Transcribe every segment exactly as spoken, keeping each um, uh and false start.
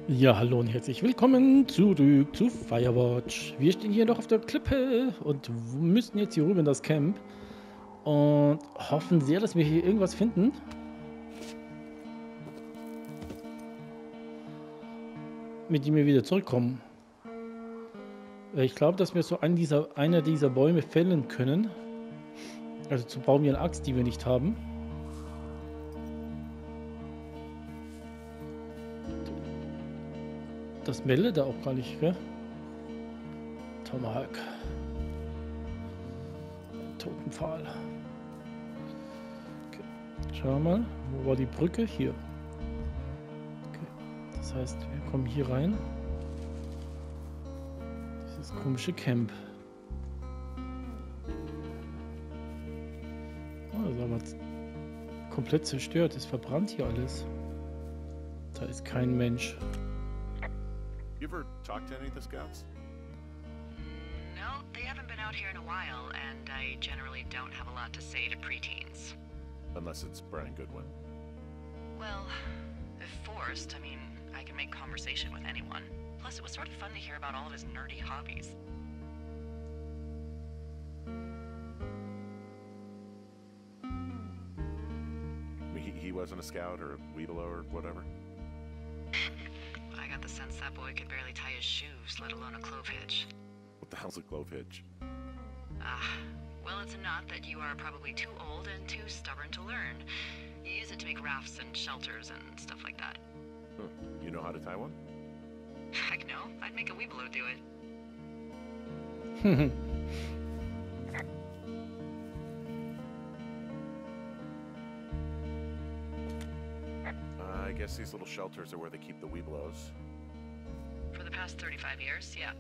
Ja, hallo und herzlich willkommen zurück zu Firewatch. Wir stehen hier noch auf der Klippe und müssen jetzt hier rüber in das Camp und hoffen sehr, dass wir hier irgendwas finden. Mit dem wir wieder zurückkommen. Ich glaube, dass wir so einen dieser, einer dieser Bäume fällen können. Also zu bauen wir eine Axt, die wir nicht haben. Das meldet da auch gar nicht, gell? Tomahawk. Totenpfahl. Okay. Schauen wir mal, wo war die Brücke? Hier. Okay. Das heißt, wir kommen hier rein. Dieses komische Camp. Oh, das ist aber komplett zerstört. Es verbrannt hier alles. Da ist kein Mensch. You ever talked to any of the scouts? No, they haven't been out here in a while, and I generally don't have a lot to say to preteens. Unless it's Brian Goodwin. Well, if forced, I mean, I can make conversation with anyone. Plus, it was sort of fun to hear about all of his nerdy hobbies. I mean, he, he wasn't a scout or a Weeblo or whatever? I got the sense that boy could barely tie his shoes, let alone a clove hitch. What the hell's a clove hitch? Ah, well, it's a knot that you are probably too old and too stubborn to learn. You use it to make rafts and shelters and stuff like that. Huh. You know how to tie one? Heck no, I'd make a Weeblo do it. Uh, I guess these little shelters are where they keep the Weeblos. For the past thirty-five years, yeah.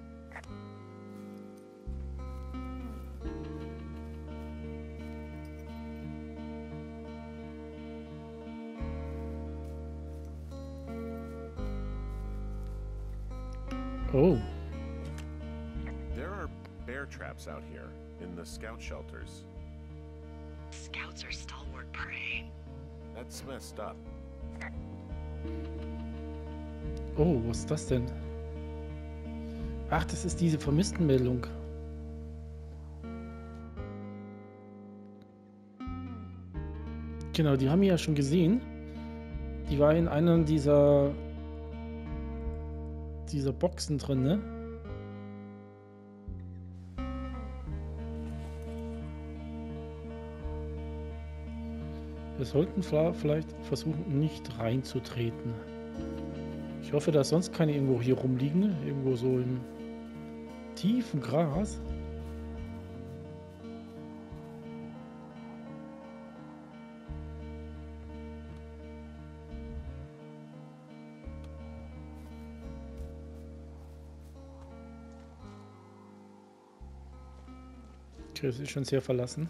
Oh. There are bear traps out here in the scout shelters. Scouts are stalwart prey. That's messed up. Oh, was ist das denn? Ach, das ist diese Vermisstenmeldung. Genau, die haben wir ja schon gesehen. Die war in einer dieser dieser Boxen drin, ne? Wir sollten vielleicht versuchen, nicht reinzutreten. Ich hoffe, dass sonst keine irgendwo hier rumliegen. Irgendwo so im tiefen Gras. Okay, das ist schon sehr verlassen.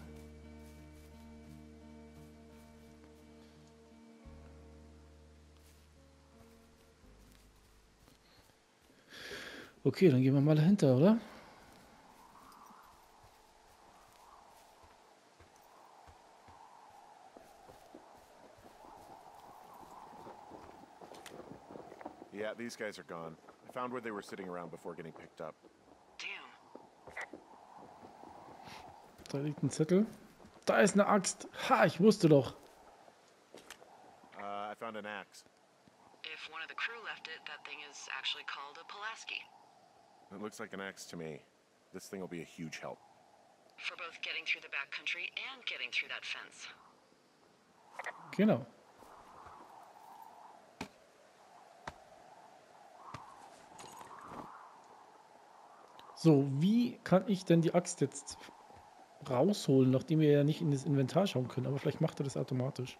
Okay, dann gehen wir mal dahinter, oder? Yeah, these guys are gone. I found where they were sitting around before getting picked up. Damn. Da liegt ein Zettel. Da ist eine Axt. Ha, ich wusste doch. Uh, I found an axe. If one of the crew left it, that thing is actually called a Pulaski. It looks like an axe to me. This thing will be a huge help. For both getting through the backcountry and getting through that fence. Genau. So, wie kann ich denn die Axt jetzt rausholen, nachdem wir ja nicht in das Inventar schauen können? Aber vielleicht macht er das automatisch.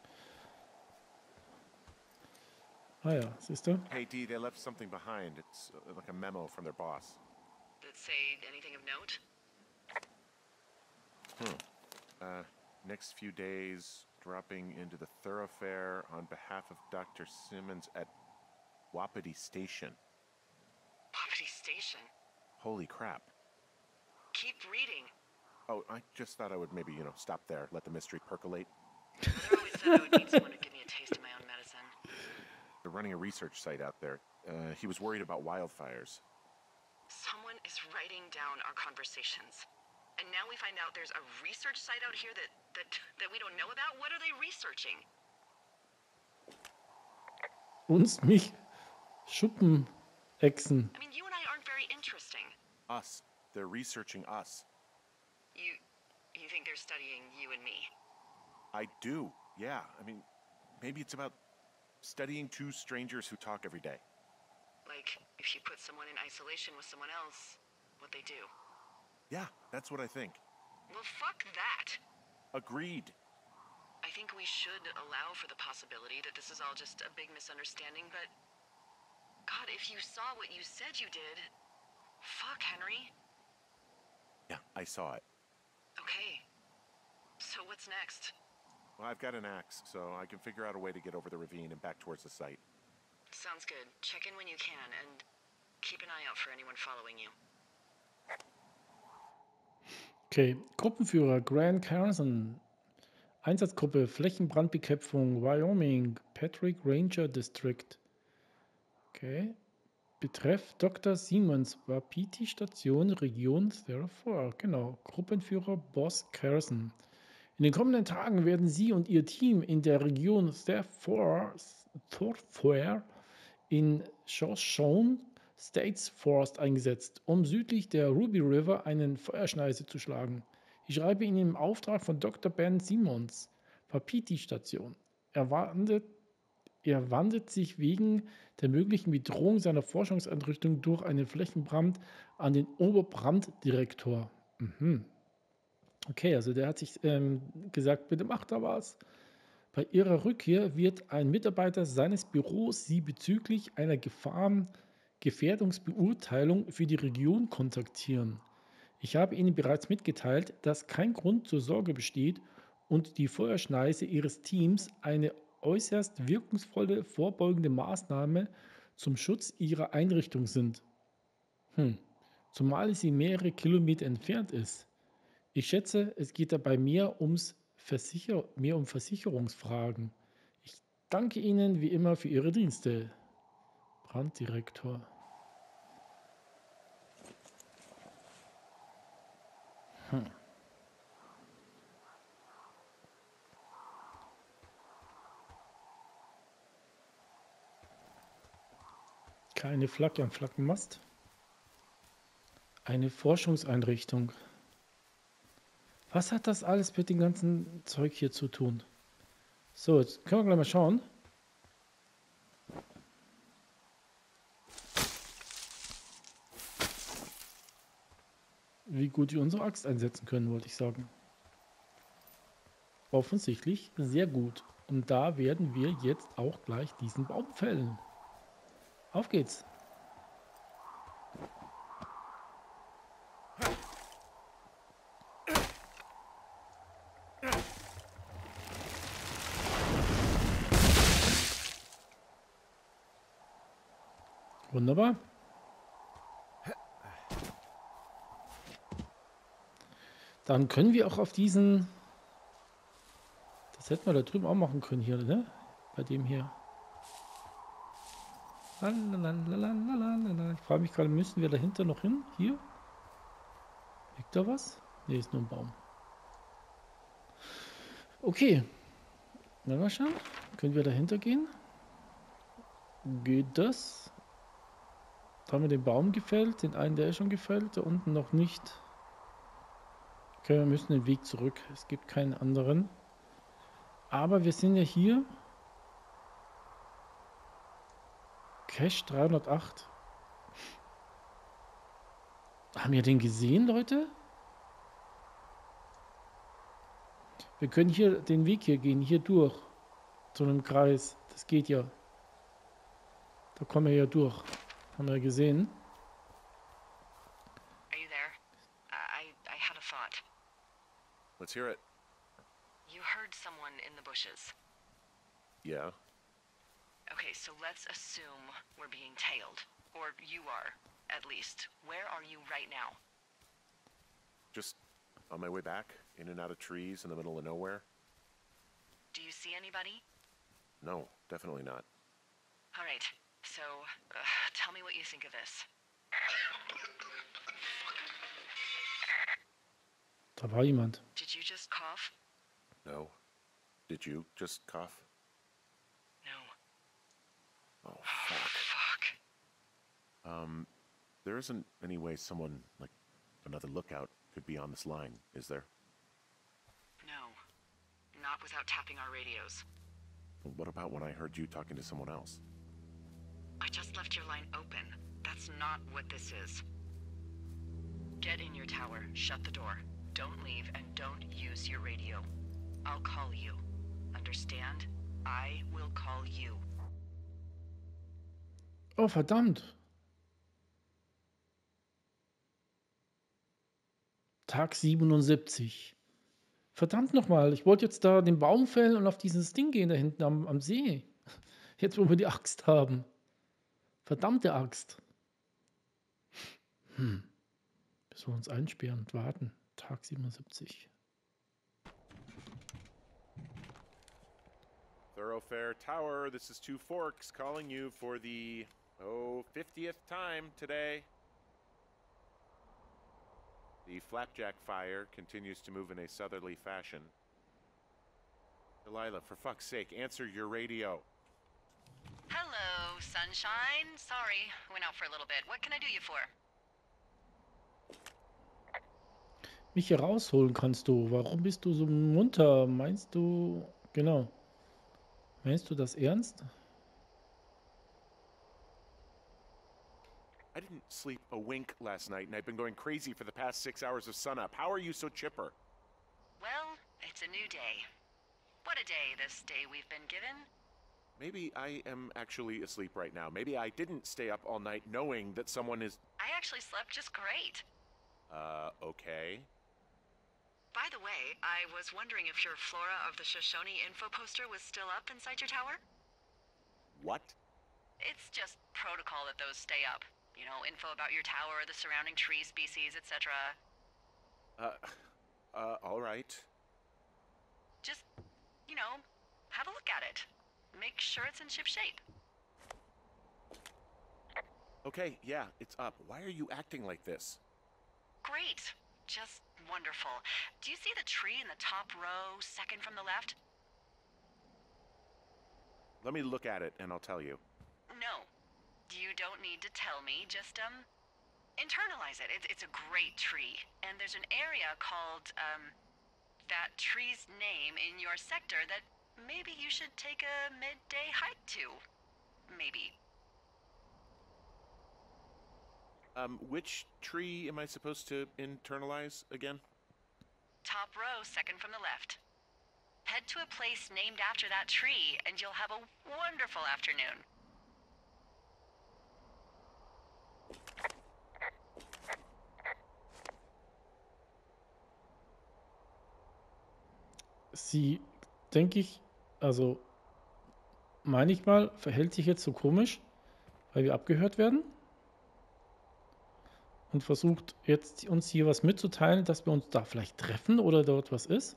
Ah ja, siehst du? Hey, D, they left something behind. It's uh, like a memo from their boss. Did it say anything of note? Hmm. Uh, next few days, dropping into the thoroughfare on behalf of Doctor Simmons at Wapiti Station. Wapiti Station? Holy crap. Keep reading. Oh, I just thought I would maybe, you know, stop there, let the mystery percolate. Mother always said I would need someone to give me a taste of my own medicine. They're running a research site out there. Uh, he was worried about wildfires. Someone is writing down our conversations. And now we find out there's a research site out here that, that, that we don't know about? What are they researching? Uns, mich, Schuppenechsen. I mean, you and I aren't very interesting. Us. They're researching us. You, you think they're studying you and me? I do, yeah. I mean, maybe it's about studying two strangers who talk every day. Like, if you put someone in isolation with someone else, what they do. Yeah, that's what I think. Well, fuck that. Agreed. I think we should allow for the possibility that this is all just a big misunderstanding, but... God, if you saw what you said you did... Fuck, Henry. Yeah, I saw it. Okay. So what's next? Well, I've got an axe, so I can figure out a way to get over the ravine and back towards the site. Sounds good. Check in when you can, and keep an eye out for anyone following you. Okay, Gruppenführer Grant Carson. Einsatzgruppe Flächenbrandbekämpfung Wyoming, Patrick Ranger District. Okay. Betreff Doktor Simmons, Wapiti-Station, Region Therefore. Genau, Gruppenführer Boss Carson. In den kommenden Tagen werden Sie und Ihr Team in der Region Therefore in Shoshone States Forest eingesetzt, um südlich der Ruby River einen Feuerschneise zu schlagen. Ich schreibe Ihnen im Auftrag von Doktor Ben Simmons, Wapiti-Station. Er wandelt, er wandelt sich wegen der möglichen Bedrohung seiner Forschungseinrichtung durch einen Flächenbrand an den Oberbranddirektor. Mhm. Okay, also der hat sich ähm, gesagt, bitte macht da was. Bei Ihrer Rückkehr wird ein Mitarbeiter seines Büros Sie bezüglich einer Gefahrengefährdungsbeurteilung für die Region kontaktieren. Ich habe Ihnen bereits mitgeteilt, dass kein Grund zur Sorge besteht und die Feuerschneise Ihres Teams eine äußerst wirkungsvolle vorbeugende Maßnahme zum Schutz Ihrer Einrichtung sind. Hm. Zumal sie mehrere Kilometer entfernt ist. Ich schätze, es geht dabei mehr, ums Versicher- mehr um Versicherungsfragen. Ich danke Ihnen wie immer für Ihre Dienste. Branddirektor. Hm. Keine Flagge am Flaggenmast. Eine Forschungseinrichtung. Was hat das alles mit dem ganzen Zeug hier zu tun? So, jetzt können wir gleich mal schauen. Wie gut wir unsere Axt einsetzen können, wollte ich sagen. Offensichtlich sehr gut. Und da werden wir jetzt auch gleich diesen Baum fällen. Auf geht's. Wunderbar. Dann können wir auch auf diesen... Das hätten wir da drüben auch machen können hier, ne? Bei dem hier. Ich frage mich gerade, müssen wir dahinter noch hin? Hier? Liegt da was? Ne, ist nur ein Baum. Okay. Na, mal schauen. Können wir dahinter gehen? Geht das? Da haben wir den Baum gefällt, den einen, der ist schon gefällt, da unten noch nicht. Okay, wir müssen den Weg zurück. Es gibt keinen anderen. Aber wir sind ja hier. Cache dreihundertacht. Haben wir den gesehen, Leute? Wir können hier den Weg hier gehen, hier durch. Zu einem Kreis. Das geht ja. Da kommen wir ja durch. Haben wir gesehen. Are you there? I, I had a thought. Let's hear it. You heard someone in the bushes. Yeah. Okay, so let's assume we're being tailed. Or you are, at least. Where are you right now? Just on my way back, in and out of trees in the middle of nowhere. Do you see anybody? No, definitely not. All right, so uh, tell me what you think of this. Da war jemand. Did you just cough? No. Did you just cough? No. Oh, fuck. Fuck. Um, there isn't any way someone, like, another lookout could be on this line, is there? No. Not without tapping our radios. Well, what about when I heard you talking to someone else? I just left your line open. That's not what this is. Get in your tower, shut the door. Don't leave and don't use your radio. I'll call you. Understand? I will call you. Oh, verdammt. Tag siebenundsiebzig. Verdammt nochmal, ich wollte jetzt da den Baum fällen und auf dieses Ding gehen da hinten am, am See. Jetzt, wo wir die Axt haben. Verdammte Axt. Hm. Bis wir uns einsperren und warten. Tag siebenundsiebzig. Thoroughfare Tower, this is Two Forks calling you for the, oh, fiftieth time today. The flapjack fire continues to move in a southerly fashion. Delilah, for fuck's sake, answer your radio. Hello, sunshine. Sorry, went out for a little bit. What can I do you for? Mich hier rausholen kannst du. Warum bist du so munter? Meinst du... Genau. Meinst du das ernst? I didn't sleep a wink last night, and I've been going crazy for the past six hours of sunup. How are you so chipper? Well, it's a new day. What a day, this day we've been given. Maybe I am actually asleep right now. Maybe I didn't stay up all night knowing that someone is... I actually slept just great. Uh, okay. By the way, I was wondering if your Flora of the Shoshone info poster was still up inside your tower? What? It's just protocol that those stay up. You know, info about your tower, the surrounding tree species, et cetera. Uh, uh, all right. Just, you know, have a look at it. Make sure it's in ship shape. Okay, yeah, it's up. Why are you acting like this? Great. Just wonderful. Do you see the tree in the top row, second from the left? Let me look at it and I'll tell you. No. You don't need to tell me. Just, um, internalize it. It's, it's a great tree. And there's an area called, um, that tree's name in your sector that maybe you should take a midday hike to. Maybe. Um, which tree am I supposed to internalize again? Top row, second from the left. Head to a place named after that tree, and you'll have a wonderful afternoon. Sie, denke ich, also meine ich mal, verhält sich jetzt so komisch, weil wir abgehört werden und versucht jetzt uns hier was mitzuteilen, dass wir uns da vielleicht treffen oder dort was ist.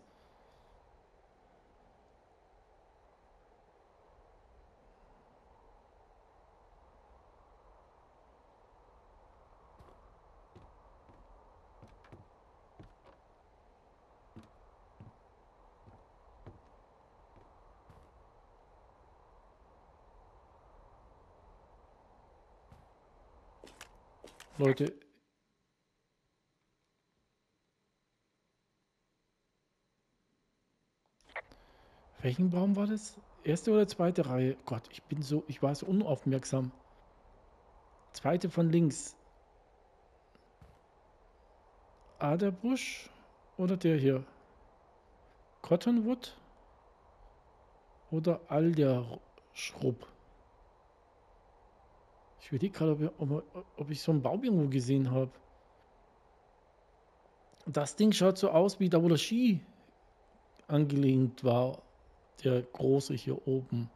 Leute, welchen Baum war das? Erste oder zweite Reihe? Gott, ich bin so, ich war so unaufmerksam. Zweite von links. Aderbusch oder der hier? Cottonwood oder Alderschrub? Ich überlege gerade, ob, ob, ob ich so einen Baum irgendwo gesehen habe. Das Ding schaut so aus, wie da, wo der Ski angelehnt war. Der große hier oben.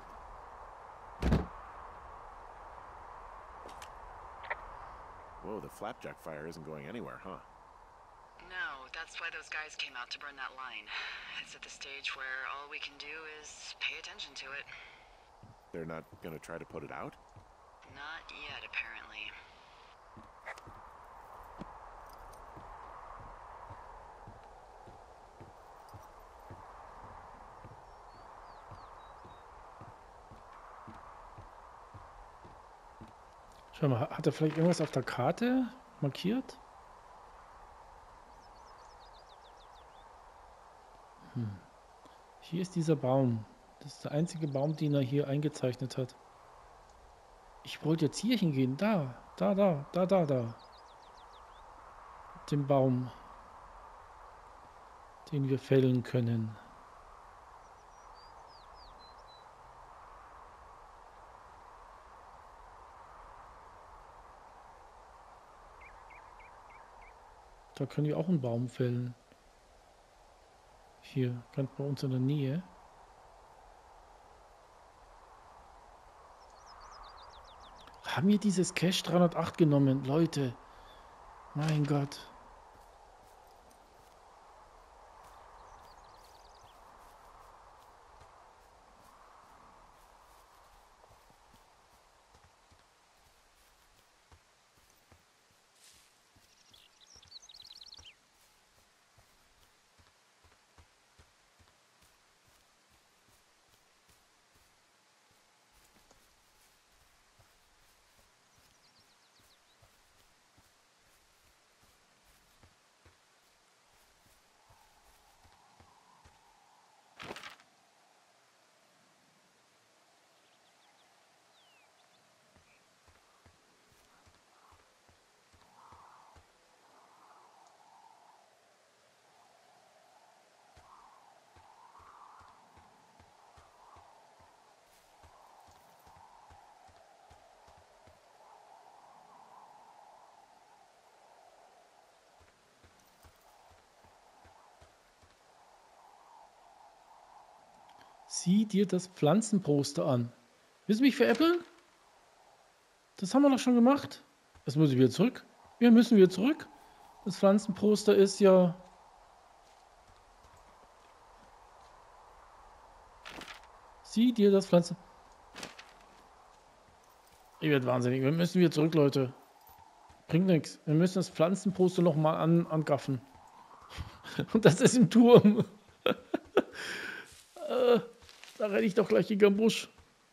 Whoa, the flapjack fire isn't going anywhere, huh? No, that's why those guys came out to burn that line. It's at the stage where all we can do is pay attention to it. They're not gonna try to put it out? Not yet, apparently. Schau mal, hat er vielleicht irgendwas auf der Karte markiert? Hm. Hier ist dieser Baum. Das ist der einzige Baum, den er hier eingezeichnet hat. Ich wollte jetzt hier hingehen. Da, da, da, da, da, da. Den Baum, den wir fällen können. Da können wir auch einen Baum fällen. Hier, ganz bei uns in der Nähe. Haben wir dieses Cache dreihundertacht genommen? Leute, mein Gott. Sieh dir das Pflanzenposter an. Willst du mich veräppeln? Das haben wir doch schon gemacht. Jetzt muss ich wieder zurück. Wir müssen wieder zurück. Das Pflanzenposter ist ja... Sieh dir das Pflanzen... Ich werde wahnsinnig. Wir müssen wieder zurück, Leute. Bringt nichts. Wir müssen das Pflanzenposter nochmal an, angaffen. Und das ist im Turm. äh, da renne ich doch gleich gegen den Busch.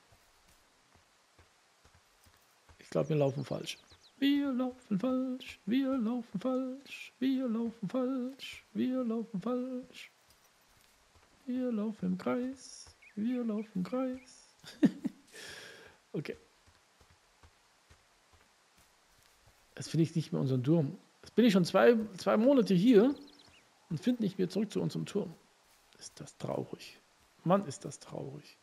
Ich glaube, wir laufen falsch. Wir laufen falsch. Wir laufen falsch. Wir laufen falsch. Wir laufen falsch. Wir laufen im Kreis. Wir laufen im Kreis. Okay. Jetzt finde ich nicht mehr unseren Turm. Jetzt bin ich schon zwei, zwei Monate hier und finde nicht mehr zurück zu unserem Turm. Ist das traurig. Mann, ist das traurig.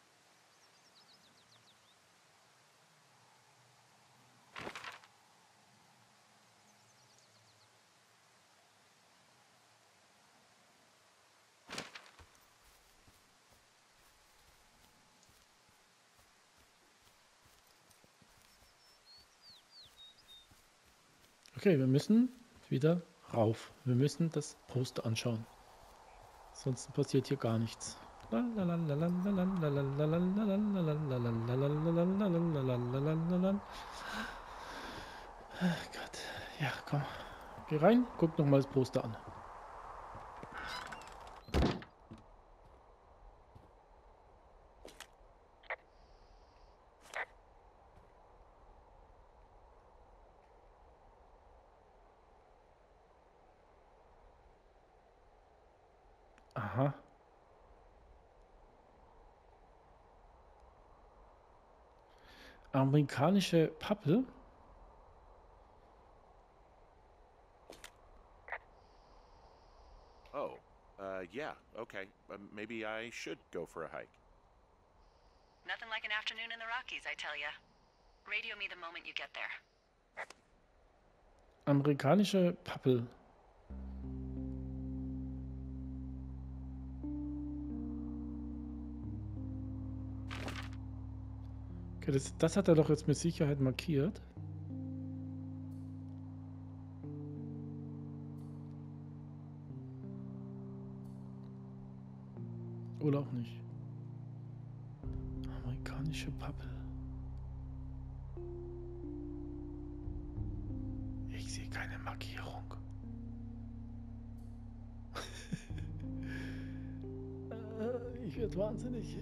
Okay, wir müssen wieder rauf. Wir müssen das Poster anschauen. Sonst passiert hier gar nichts. Ach Gott. Ja, komm. Geh rein, guck noch mal das Poster an. Aha. Amerikanische Pappe. Oh, uh, yeah, okay. Uh, maybe I should go for a hike. Nothing like an afternoon in the Rockies, I tell ya. Radio me the moment you get there. Amerikanische Pappe. Okay, das, das hat er doch jetzt mit Sicherheit markiert. Oder auch nicht. Amerikanische Pappel. Ich sehe keine Markierung. Ich werde wahnsinnig.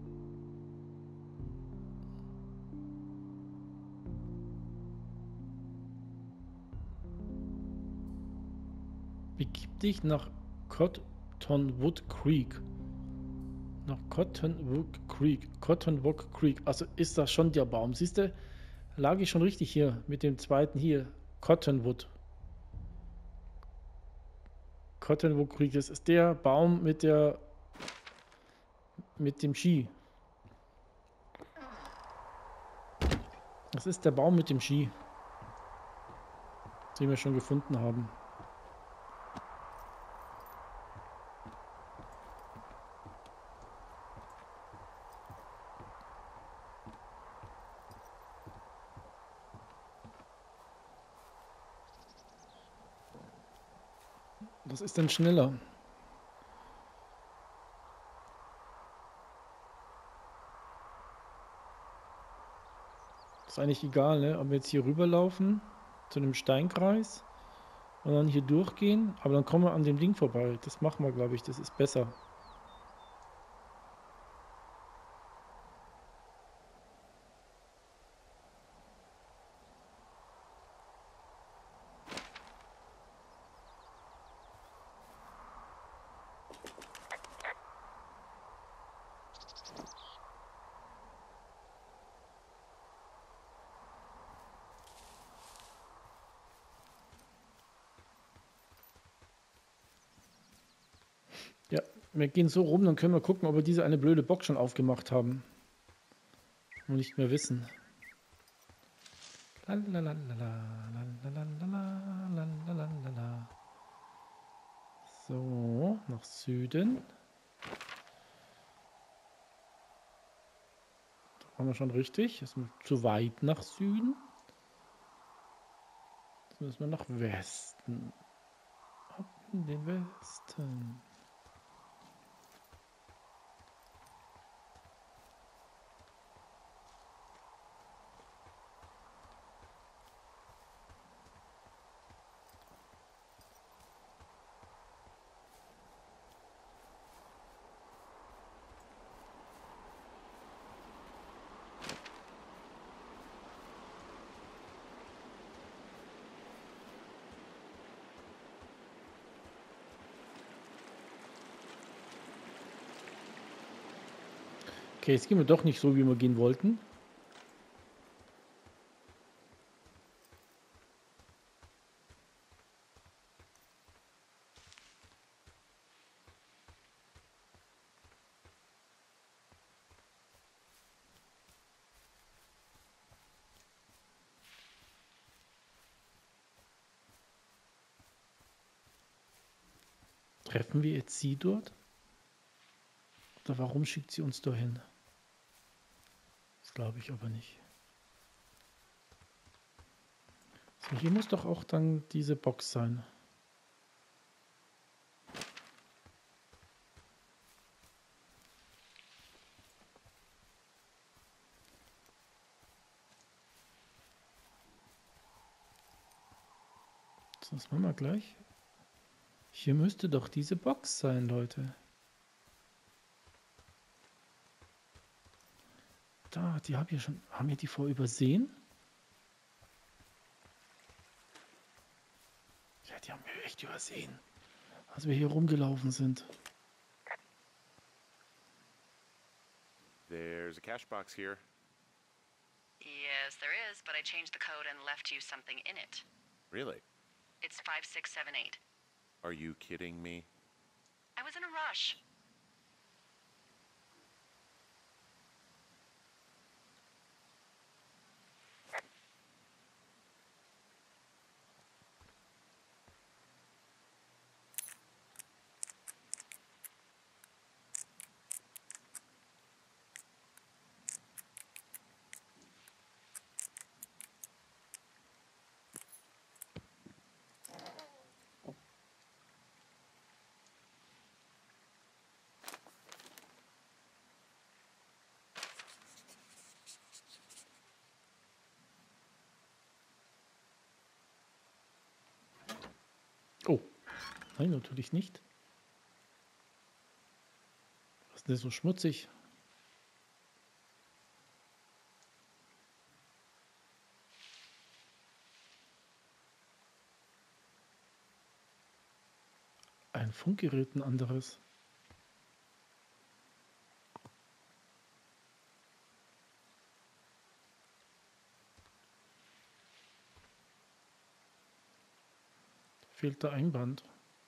Begib dich nach Cottonwood Creek. Nach Cottonwood Creek. Cottonwood Creek. Also ist das schon der Baum. Siehst du, lag ich schon richtig hier mit dem zweiten hier. Cottonwood. Cottonwood Creek. Das ist der Baum mit der mit dem Ski. Das ist der Baum mit dem Ski, den wir schon gefunden haben. Was ist denn schneller? Ist eigentlich egal, ne? Ob wir jetzt hier rüberlaufen zu dem Steinkreis und dann hier durchgehen, aber dann kommen wir an dem Ding vorbei. Das machen wir, glaube ich, das ist besser. Ja, wir gehen so rum, dann können wir gucken, ob wir diese eine blöde Box schon aufgemacht haben. Und nicht mehr wissen. So, nach Süden. Da waren wir schon richtig. Ist zu weit nach Süden. Jetzt müssen wir nach Westen. Ab in den Westen. Okay, jetzt gehen wir doch nicht so, wie wir gehen wollten. Treffen wir jetzt sie dort? Oder warum schickt sie uns dahin? Das glaube ich aber nicht. So, hier muss doch auch dann diese Box sein. Das machen wir gleich. Hier müsste doch diese Box sein, Leute. Da, die haben wir schon. Haben wir die vorher übersehen? Ja, die haben wir echt übersehen. Als wir hier rumgelaufen sind. There's a cash box here. Yes, there is, but I changed the code and left you something in it. Really? It's five six seven eight. Are you kidding me? I was in a rush. Nein, natürlich nicht. Was ist denn so schmutzig? Ein Funkgerät, ein anderes. Fehlt der Einband.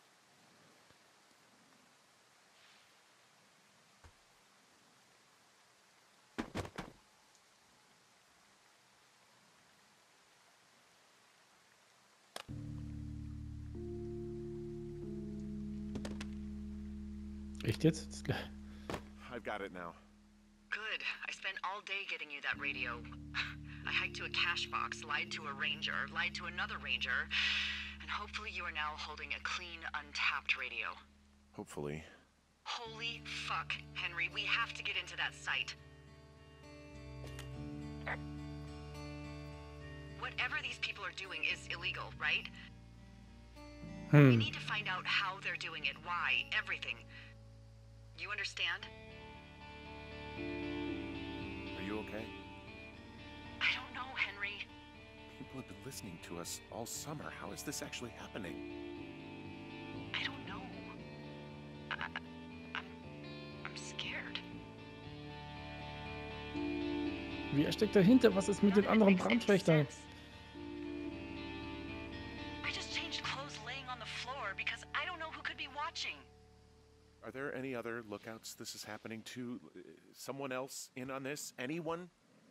Echt jetzt? Das ist geil. I've got it now. Good. I spent all day getting you that radio. I hiked to a cash box, lied to a ranger, lied to another ranger, and hopefully you are now holding a clean, untapped radio. Hopefully. Holy fuck, Henry, we have to get into that site. Whatever these people are doing is illegal, right? We Hm. need to find out how they're doing it, why, everything. You understand? Are you okay? I don't know, Henry. People have been listening to us all summer. How is this actually happening? I don't know. I, I- I'm, I'm scared. Wer steckt dahinter? Was ist mit den None of it anderen makes any Brandwächtern? sense. I just changed clothes laying on the floor because I don't know who could be watching. Are there any other lookouts this is happening to? Uh, Someone else in on this? Anyone?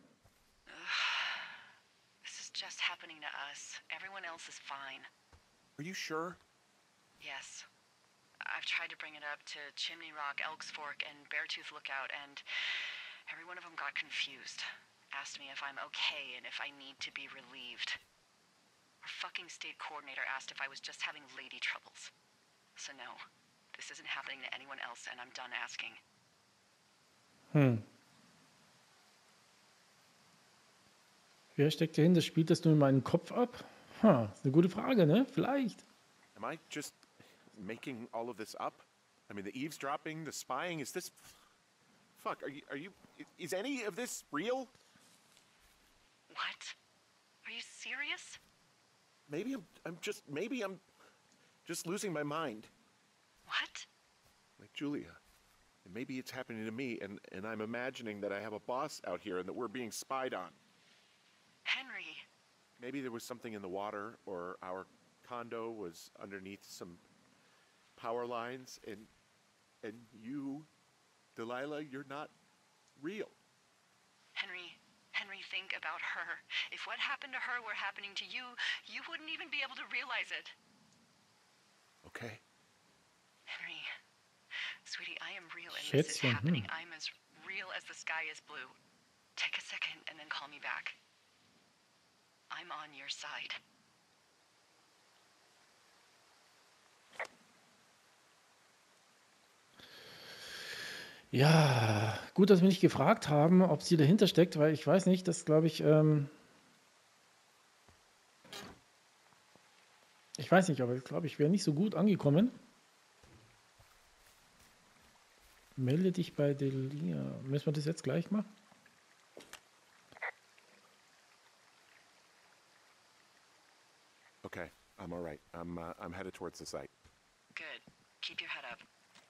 This is just happening to us. Everyone else is fine. Are you sure? Yes. I've tried to bring it up to Chimney Rock, Elks Fork, and Beartooth Lookout, and every one of them got confused. Asked me if I'm okay and if I need to be relieved. Our fucking state coordinator asked if I was just having lady troubles. So no, this isn't happening to anyone else, and I'm done asking. Hm. Wer steckt dahinter? Spielt das nur in meinen Kopf ab? Ha, ist eine gute Frage, ne? Vielleicht. Am I just making all of this up? I mean, the eavesdropping, the spying, is this... Fuck, are you... Are you... Is any of this real? What? Are you serious? Maybe I'm... I'm just... Maybe I'm just losing my mind. What? Like Julia. And maybe it's happening to me, and, and I'm imagining that I have a boss out here and that we're being spied on. Henry. Maybe there was something in the water, or our condo was underneath some power lines, and and you, Delilah, you're not real. Henry, Henry, think about her. If what happened to her were happening to you, you wouldn't even be able to realize it. Okay? Henry, sweetie, I am real and this is Schätzchen, happening. hm. I'm as real as the sky is blue. Take a second and then call me back. I'm on your side. Ja, gut, dass wir nicht gefragt haben, ob sie dahinter steckt, weil ich weiß nicht, das glaube ich, ähm, ich weiß nicht, aber ich glaube, ich wäre nicht so gut angekommen. Melde dich bei Delia. Müssen wir das jetzt gleich machen? Okay, I'm all right. I'm, uh, I'm headed towards the site. Good. Keep your head up.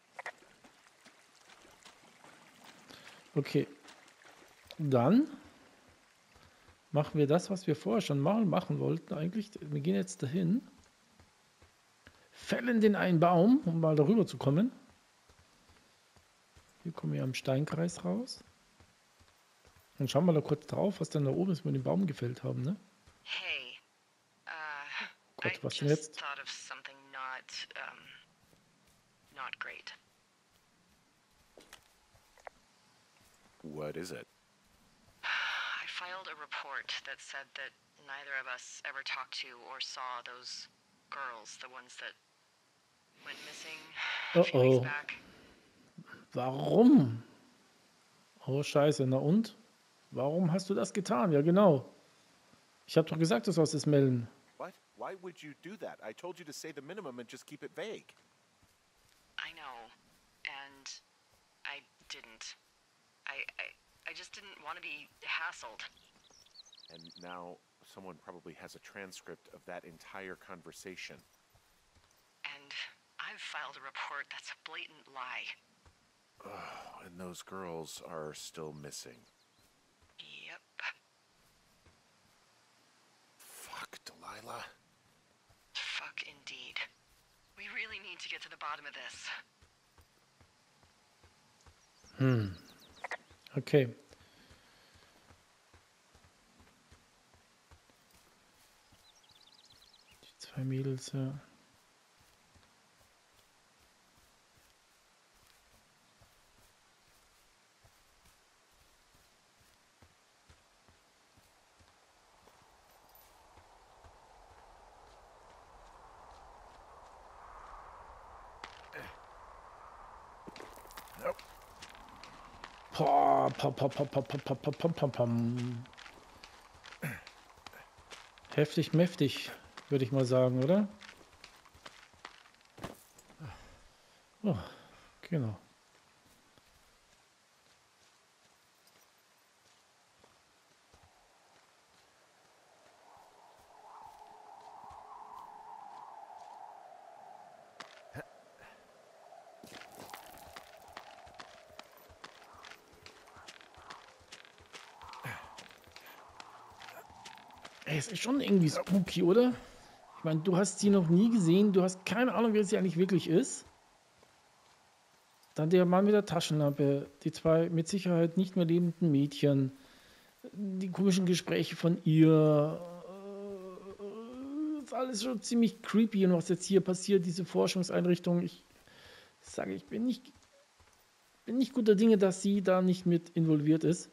Okay. Dann machen wir das, was wir vorher schon mal machen wollten eigentlich. Wir gehen jetzt dahin, fällen den einen Baum, um mal darüber zu kommen. Hier kommen wir am Steinkreis raus. Und schauen wir da kurz drauf, was dann da oben ist, wo wir den Baum gefällt haben, ne? Hey, uh, Gott, I was denn just jetzt? thought of something not, um, not great. What is it? I filed a report that said that neither of us ever talked to or saw those girls, the ones that went missing a few Oh, weeks oh. back. Warum? Oh, scheiße. Na und? Warum hast du das getan? Ja, genau. Ich habe doch gesagt, du sollst es melden. What? Why would you do that? I told you to say the minimum and just keep it vague. I know, and I didn't. I, I, I just didn't want to be hassled. And now someone probably has a transcript of that entire conversation. And I've filed a report that's a blatant lie. Oh, and those girls are still missing. Yep. Fuck, Delilah. Fuck indeed. We really need to get to the bottom of this. Hm. Okay. Die zwei Mädels, ja. Pom, pom, pom, pom, pom, pom, pom, pom, pom, pom. Heftig, mäftig, würde ich mal sagen, oder? Oh, genau. Ey, es ist schon irgendwie spooky, oder? Ich meine, du hast sie noch nie gesehen, du hast keine Ahnung, wer sie eigentlich wirklich ist. Dann der Mann mit der Taschenlampe, die zwei mit Sicherheit nicht mehr lebenden Mädchen, die komischen Gespräche von ihr. Das ist alles schon ziemlich creepy. Und was jetzt hier passiert, diese Forschungseinrichtung, ich sage, ich bin nicht, bin nicht guter Dinge, dass sie da nicht mit involviert ist.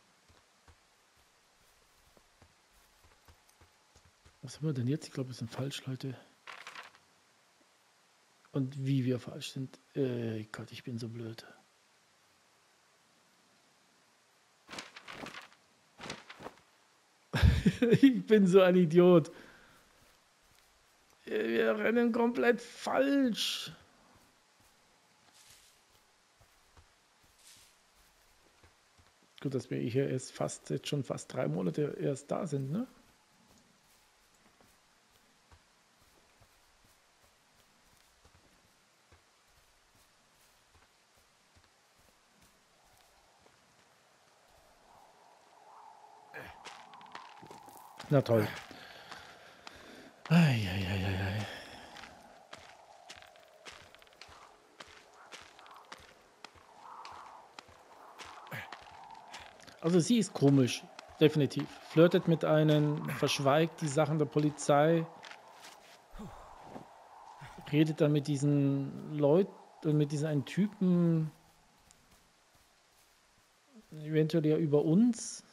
Was haben wir denn jetzt? Ich glaube, wir sind falsch, Leute. Und wie wir falsch sind. Äh, Gott, ich bin so blöd. Ich bin so ein Idiot. Wir rennen komplett falsch. Gut, dass wir hier erst fast, jetzt schon fast drei Monate erst da sind, ne? Na toll. Eieieiei. Also sie ist komisch, definitiv. Flirtet mit einem, verschweigt die Sachen der Polizei, redet dann mit diesen Leuten, mit diesen einen Typen, eventuell ja über uns.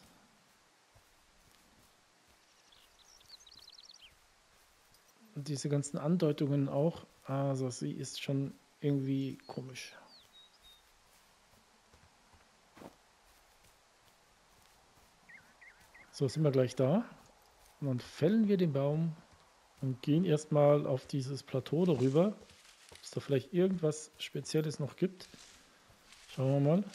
Und diese ganzen Andeutungen auch. Also sie ist schon irgendwie komisch. So, sind wir gleich da. Und dann fällen wir den Baum und gehen erstmal auf dieses Plateau darüber. Ob es da vielleicht irgendwas Spezielles noch gibt. Schauen wir mal.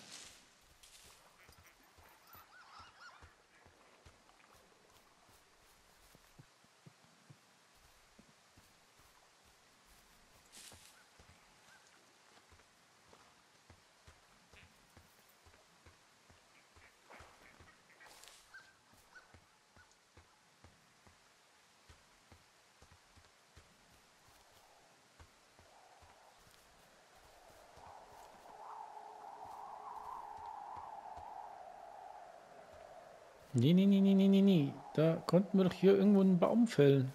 Nee, nee, nee, nee, nee, nee, nee. Da konnten wir doch hier irgendwo einen Baum fällen.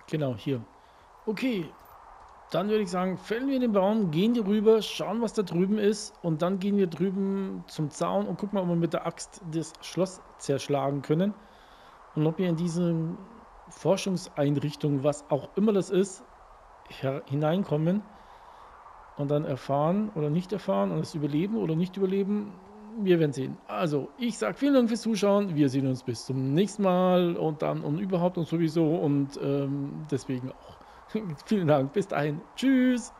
Genau, hier. Okay, dann würde ich sagen, fällen wir den Baum, gehen hier rüber, schauen, was da drüben ist und dann gehen wir drüben zum Zaun und gucken mal, ob wir mit der Axt das Schloss zerschlagen können und ob wir in diese Forschungseinrichtung, was auch immer das ist, hineinkommen und dann erfahren oder nicht erfahren und es überleben oder nicht überleben. Wir werden sehen. Also, ich sage vielen Dank fürs Zuschauen. Wir sehen uns bis zum nächsten Mal und dann und überhaupt und sowieso und ähm, deswegen auch. Vielen Dank. Bis dahin. Tschüss.